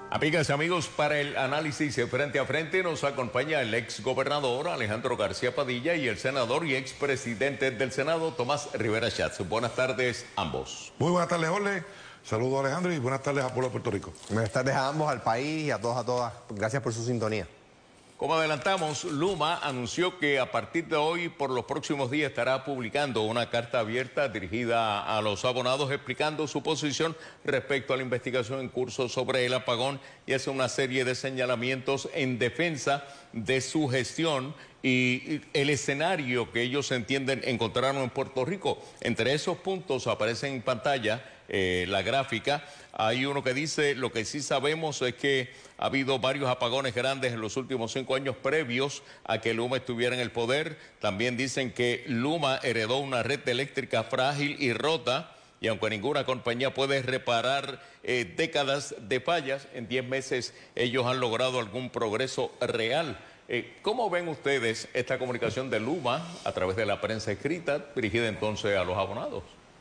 Amigas y amigos, para el análisis frente a frente nos acompaña el ex gobernador Alejandro García Padilla y el senador y expresidente del Senado Tomás Rivera Schatz. Buenas tardes ambos. Muy buenas tardes, Jorge. Saludos, Alejandro, y buenas tardes al pueblo de Puerto Rico. Buenas tardes a ambos, al país y a todos, a todas. Gracias por su sintonía. Como adelantamos, Luma anunció que a partir de hoy, por los próximos días, estará publicando una carta abierta dirigida a los abonados explicando su posición respecto a la investigación en curso sobre el apagón y hace una serie de señalamientos en defensa de su gestión y el escenario que ellos entienden encontraron en Puerto Rico. Entre esos puntos aparece en pantalla la gráfica. Hay uno que dice: lo que sí sabemos es que ha habido varios apagones grandes en los últimos 5 años previos a que Luma estuviera en el poder. También dicen que Luma heredó una red eléctrica frágil y rota, y aunque ninguna compañía puede reparar décadas de fallas, en 10 meses ellos han logrado algún progreso real. ¿Cómo ven ustedes esta comunicación de Luma a través de la prensa escrita dirigida entonces a los abonados?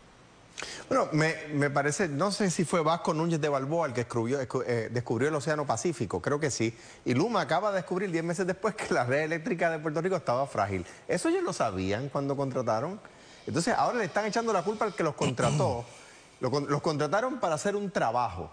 Bueno, me parece, no sé si fue Vasco Núñez de Balboa el que descubrió el Océano Pacífico, creo que sí. Y Luma acaba de descubrir 10 meses después que la red eléctrica de Puerto Rico estaba frágil. Eso ellos lo sabían cuando contrataron. Entonces ahora le están echando la culpa al que los contrató. Los contrataron para hacer un trabajo.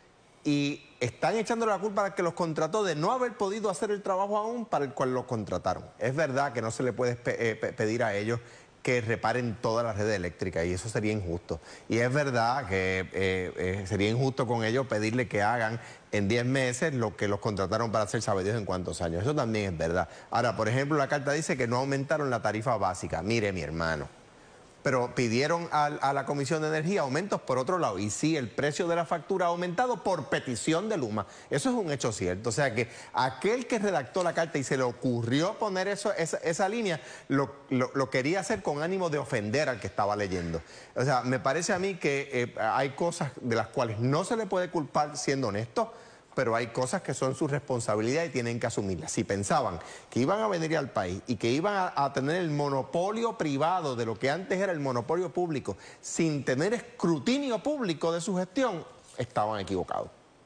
Y están echando la culpa al que los contrató de no haber podido hacer el trabajo aún para el cual los contrataron. Es verdad que no se le puede pedir a ellos que reparen toda la red eléctrica, y eso sería injusto. Y es verdad que sería injusto con ellos pedirle que hagan en 10 meses lo que los contrataron para hacer sabe Dios en cuántos años. Eso también es verdad. Ahora, por ejemplo, la carta dice que no aumentaron la tarifa básica. Mire, mi hermano, pero pidieron a la Comisión de Energía aumentos por otro lado. Y sí, el precio de la factura ha aumentado por petición de Luma. Eso es un hecho cierto. O sea que aquel que redactó la carta y se le ocurrió poner esa línea, lo quería hacer con ánimo de ofender al que estaba leyendo. O sea, me parece a mí que hay cosas de las cuales no se le puede culpar siendo honesto, pero hay cosas que son su responsabilidad y tienen que asumirlas. Si pensaban que iban a venir al país y que iban a tener el monopolio privado de lo que antes era el monopolio público, sin tener escrutinio público de su gestión, estaban equivocados.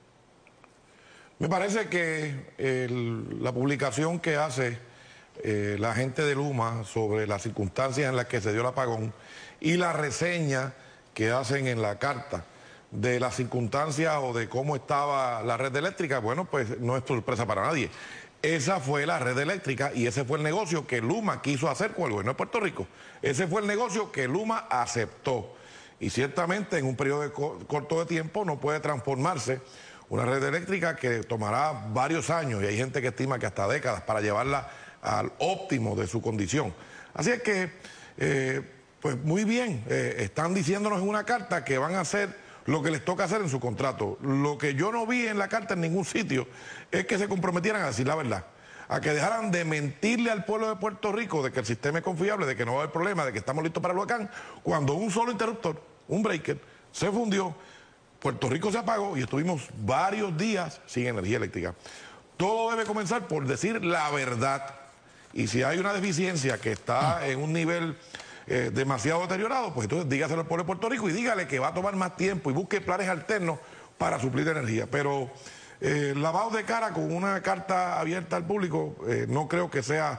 Me parece que la publicación que hace la gente de Luma sobre las circunstancias en las que se dio el apagón y la reseña que hacen en la carta de las circunstancias o de cómo estaba la red eléctrica, bueno, pues no es sorpresa para nadie. Esa fue la red eléctrica y ese fue el negocio que Luma quiso hacer con el gobierno de Puerto Rico. Ese fue el negocio que Luma aceptó. Y ciertamente en un periodo corto de tiempo no puede transformarse una red eléctrica que tomará varios años, y hay gente que estima que hasta décadas, para llevarla al óptimo de su condición. Así es que, pues muy bien, están diciéndonos en una carta que van a hacer lo que les toca hacer en su contrato. Lo que yo no vi en la carta en ningún sitio es que se comprometieran a decir la verdad, a que dejaran de mentirle al pueblo de Puerto Rico de que el sistema es confiable, de que no va a haber problema, de que estamos listos para el huracán, cuando un solo interruptor, un breaker, se fundió, Puerto Rico se apagó y estuvimos varios días sin energía eléctrica. Todo debe comenzar por decir la verdad, y si hay una deficiencia que está en un nivel demasiado deteriorado, pues entonces dígaselo al pueblo de Puerto Rico y dígale que va a tomar más tiempo y busque planes alternos para suplir energía. Pero lavado de cara con una carta abierta al público no creo que sea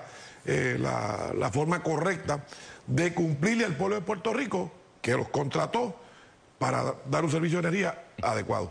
la forma correcta de cumplirle al pueblo de Puerto Rico, que los contrató para dar un servicio de energía adecuado.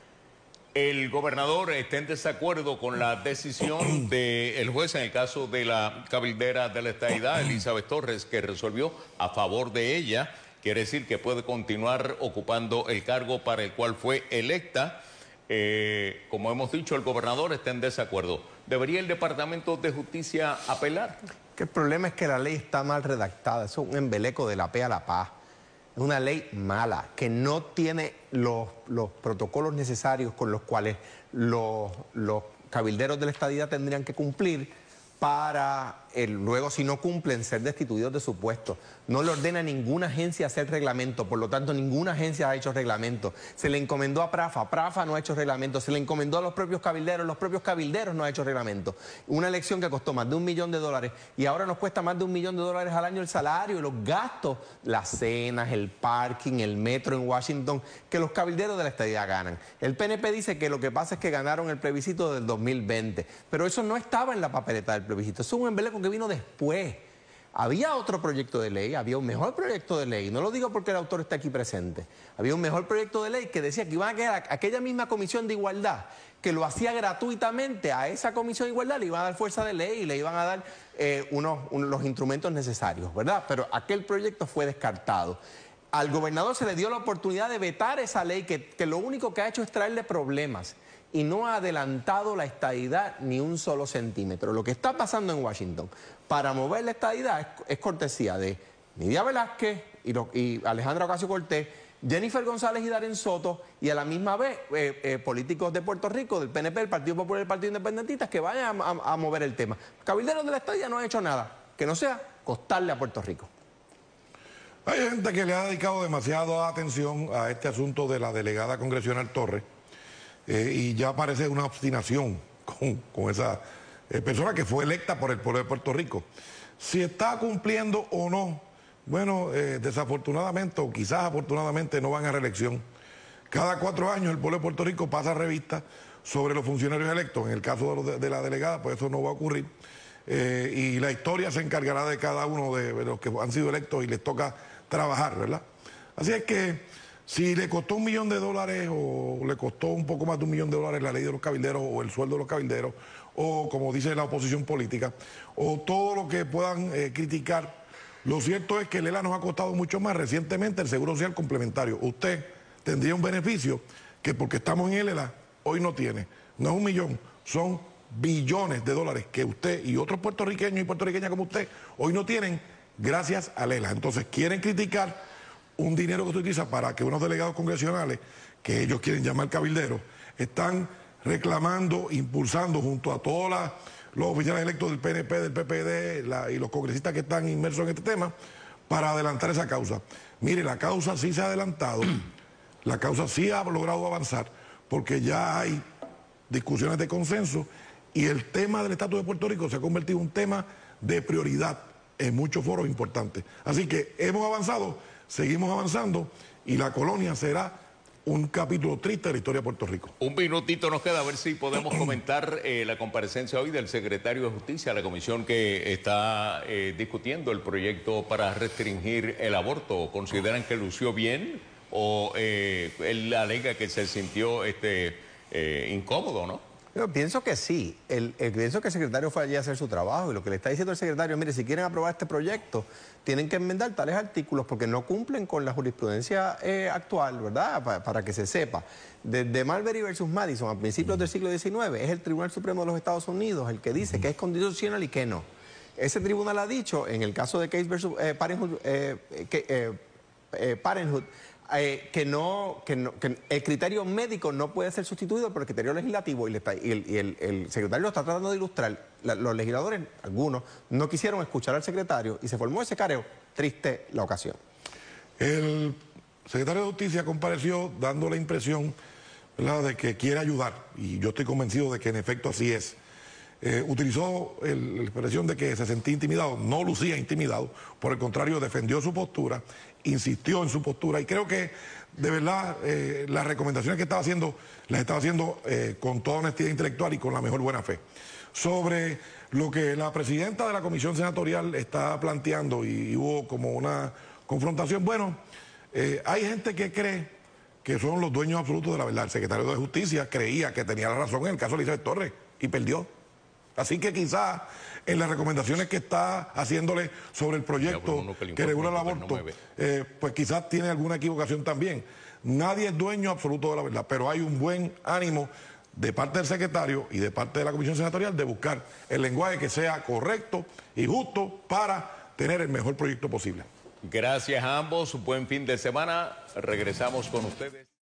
El gobernador está en desacuerdo con la decisión del juez en el caso de la cabildera de la estadidad, Elizabeth Torres, que resolvió a favor de ella. Quiere decir que puede continuar ocupando el cargo para el cual fue electa. Como hemos dicho, el gobernador está en desacuerdo. ¿Debería el Departamento de Justicia apelar? Que el problema es que la ley está mal redactada. Eso es un embeleco de la pe a la pa. Es una ley mala, que no tiene los protocolos necesarios con los cuales los cabilderos de la estadidad tendrían que cumplir para luego si no cumplen ser destituidos de su puesto. No le ordena a ninguna agencia hacer reglamento, por lo tanto ninguna agencia ha hecho reglamento. Se le encomendó a Prafa no ha hecho reglamento. Se le encomendó a los propios cabilderos no han hecho reglamento. Una elección que costó más de $1 millón y ahora nos cuesta más de $1 millón al año el salario y los gastos, las cenas, el parking, el metro en Washington, que los cabilderos de la estadidad ganan. El PNP dice que lo que pasa es que ganaron el plebiscito del 2020, pero eso no estaba en la papeleta del plebiscito, eso es un embeleco que vino después. Había otro proyecto de ley, había un mejor proyecto de ley, no lo digo porque el autor está aquí presente, había un mejor proyecto de ley que decía que iban a quedar aquella misma comisión de igualdad, que lo hacía gratuitamente a esa comisión de igualdad, le iban a dar fuerza de ley y le iban a dar los instrumentos necesarios, ¿verdad? Pero aquel proyecto fue descartado. Al gobernador se le dio la oportunidad de vetar esa ley que lo único que ha hecho es traerle problemas y no ha adelantado la estadidad ni un solo centímetro. Lo que está pasando en Washington para mover la estadidad es cortesía de Nidia Velázquez y Alejandra Ocasio-Cortez, Jennifer González y Darren Soto, y a la misma vez políticos de Puerto Rico, del PNP, del Partido Popular y del Partido Independentista, que vayan a mover el tema. Cabilderos de la estadidad no han hecho nada, que no sea costarle a Puerto Rico. Hay gente que le ha dedicado demasiada atención a este asunto de la delegada congresional Torres y ya parece una obstinación con esa persona que fue electa por el pueblo de Puerto Rico. Si está cumpliendo o no, bueno, desafortunadamente o quizás afortunadamente no van a reelección. Cada 4 años el pueblo de Puerto Rico pasa revista sobre los funcionarios electos. En el caso de la delegada, pues eso no va a ocurrir. Y la historia se encargará de cada uno de los que han sido electos y les toca trabajar, ¿verdad? Así es que si le costó $1 millón o le costó un poco más de $1 millón la ley de los cabilderos o el sueldo de los cabilderos o como dice la oposición política o todo lo que puedan criticar, lo cierto es que el ELA nos ha costado mucho más. Recientemente el Seguro Social Complementario, usted tendría un beneficio que porque estamos en el ELA hoy no tiene. No es $1 millón, son billones de dólares que usted y otros puertorriqueños y puertorriqueñas como usted hoy no tienen gracias a Lela. Entonces quieren criticar un dinero que se utiliza para que unos delegados congresionales, que ellos quieren llamar cabilderos, están reclamando, impulsando junto a todos los oficiales electos del PNP, del PPD y los congresistas que están inmersos en este tema, para adelantar esa causa. Mire, la causa sí se ha adelantado, la causa sí ha logrado avanzar, porque ya hay discusiones de consenso y el tema del estatus de Puerto Rico se ha convertido en un tema de prioridad en muchos foros importantes. Así que hemos avanzado, seguimos avanzando y la colonia será un capítulo triste de la historia de Puerto Rico. Un minutito nos queda a ver si podemos comentar la comparecencia hoy del secretario de Justicia a la comisión que está discutiendo el proyecto para restringir el aborto. ¿Consideran que lució bien o él alega que se sintió incómodo, no? Yo pienso que sí. Pienso que el secretario fue allí a hacer su trabajo y lo que le está diciendo el secretario, mire, si quieren aprobar este proyecto, tienen que enmendar tales artículos porque no cumplen con la jurisprudencia actual, ¿verdad? Para que se sepa. Desde Marbury versus Madison, a principios del siglo XIX, es el Tribunal Supremo de los Estados Unidos el que dice que es constitucional y que no. Ese tribunal ha dicho, en el caso de Case versus Parenthood, que el criterio médico no puede ser sustituido por el criterio legislativo y el secretario lo está tratando de ilustrar. Los legisladores, algunos, no quisieron escuchar al secretario y se formó ese careo. Triste la ocasión. El secretario de Justicia compareció dando la impresión, ¿verdad?, de que quiere ayudar y yo estoy convencido de que en efecto así es. Utilizó la expresión de que se sentía intimidado, no lucía intimidado, por el contrario defendió su postura, insistió en su postura y creo que de verdad las recomendaciones que estaba haciendo las estaba haciendo con toda honestidad intelectual y con la mejor buena fe. Sobre lo que la presidenta de la comisión senatorial está planteando y hubo como una confrontación, bueno, hay gente que cree que son los dueños absolutos de la verdad. El secretario de Justicia creía que tenía la razón en el caso de Elizabeth Torres y perdió. Así que quizás en las recomendaciones que está haciéndole sobre el proyecto que regula el aborto, pues quizás tiene alguna equivocación también. Nadie es dueño absoluto de la verdad, pero hay un buen ánimo de parte del secretario y de parte de la comisión senatorial de buscar el lenguaje que sea correcto y justo para tener el mejor proyecto posible. Gracias a ambos, buen fin de semana, regresamos con ustedes.